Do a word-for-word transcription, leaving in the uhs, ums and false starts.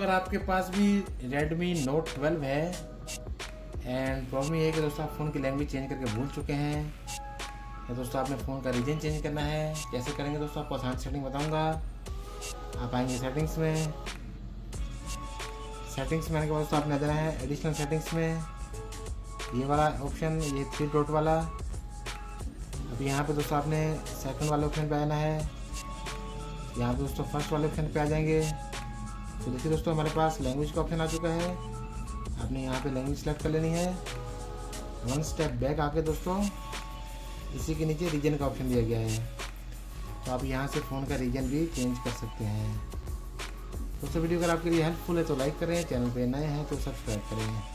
अगर आपके पास भी Redmi Note ट्वेल्व है एंड प्रॉब्लम ये है कि दोस्तों आप फ़ोन की लैंग्वेज चेंज करके भूल चुके हैं, तो दोस्तों आपने फ़ोन का रीजन चेंज करना है। कैसे करेंगे दोस्तों, आपको आसान सेटिंग बताऊंगा। आप आएंगे सेटिंग्स में, सेटिंग्स में आने के बाद दोस्तों आपने जाना है एडिशनल सेटिंग्स में, ये वाला ऑप्शन, ये थ्री डॉट वाला। अब यहाँ पे दोस्तों आपने सेकंड वाले ऑप्शन पे आना है, यहाँ पे दोस्तों फर्स्ट वाले ऑप्शन पे आ जाएंगे। तो देखिए दोस्तों हमारे पास लैंग्वेज का ऑप्शन आ चुका है। आपने यहाँ पे लैंग्वेज सेलेक्ट कर लेनी है। वन स्टेप बैक आके दोस्तों इसी के नीचे रीजन का ऑप्शन दिया गया है, तो आप यहाँ से फ़ोन का रीजन भी चेंज कर सकते हैं। दोस्तों वीडियो अगर आपके लिए हेल्पफुल है तो लाइक करें, चैनल पे नए हैं तो सब्सक्राइब करें।